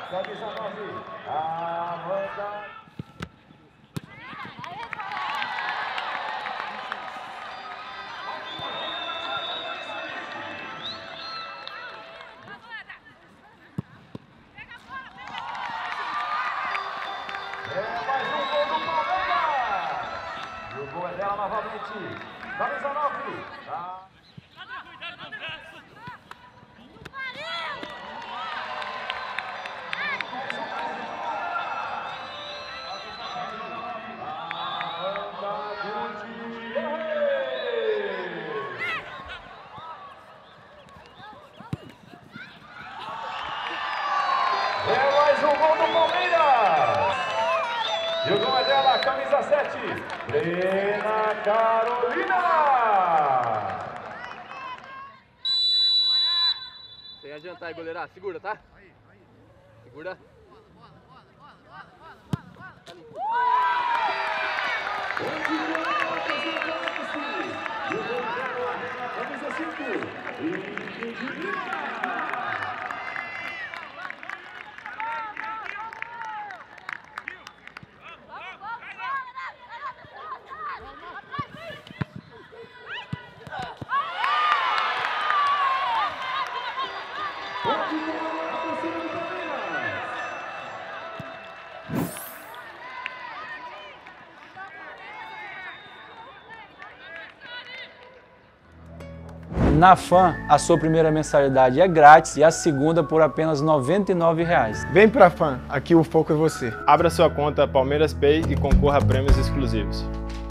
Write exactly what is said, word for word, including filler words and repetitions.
camisa nove, Amanda. É mais um gol do Palmeiras. E o gol é dela novamente. Camisa nove. Tá. É mais um gol do Palmeiras. E o gol é dela, camisa sete, Brena Carolina. Sem adiantar aí, goleira. Segura, tá? Segura. Camisa cinco. Na Fan, a sua primeira mensalidade é grátis e a segunda por apenas noventa e nove reais. Vem pra Fan, aqui o foco é você. Abra sua conta Palmeiras Pay e concorra a prêmios exclusivos.